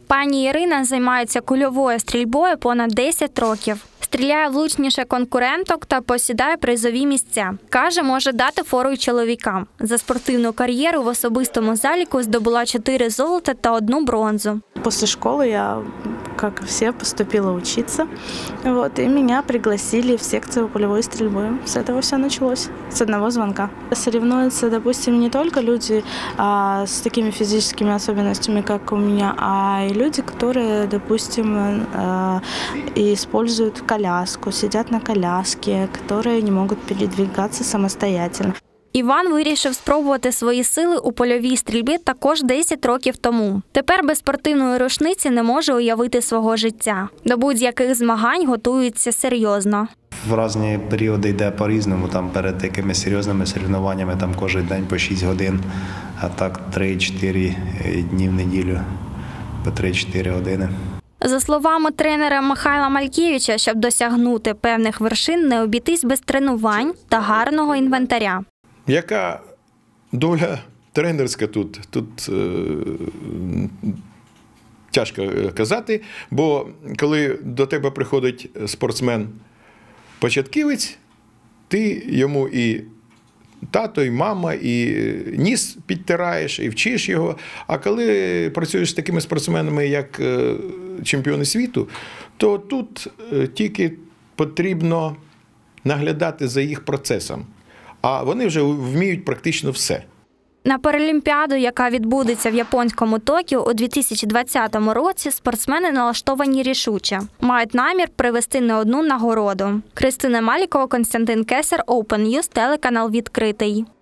Пані Ірина займається кульовою стрільбою понад 10 років. Стріляє влучніше конкуренток та посідає призові місця. Каже, може дати фору й чоловікам. За спортивну кар'єру в особистому заліку здобула 4 золота та 1 бронзу. После школы я, как и все, поступила учиться. И меня пригласили в секцию пулевой стрельбы. С этого все началось, с одного звонка. Соревнуются, допустим, не только люди с такими физическими особенностями, как у меня, а и люди, которые, допустим, используют коляску, сидят на коляске, которые не могут передвигаться самостоятельно. Іван вирішив спробувати свої сили у польовій стрільбі також 10 років тому. Тепер без спортивної рушниці не може уявити свого життя. До будь-яких змагань готується серйозно. В різні періоди йде по-різному, там перед такими серйозними соревнованнями там кожен день по 6 годин, а так 3-4 дні в неділю по 3-4 години. За словами тренера Михайла Малькевича, щоб досягнути певних вершин, не обійтись без тренувань та гарного інвентаря. Яка доля тренерська тут? Тут тяжко казати, бо коли до тебе приходить спортсмен-початківець, ти йому і тато, і мама, і ніс підтираєш, і вчиш його. А коли працюєш з такими спортсменами, як чемпіони світу, то тут тільки потрібно наглядати за їх процесом. А вони вже вміють практично все. На Паралімпіаду, яка відбудеться в японському Токіо у 2020 році, спортсмени налаштовані рішуче. Мають намір привезти не одну нагороду. Христина Малікова, Константин Кесар, Open News, телеканал «Відкритий».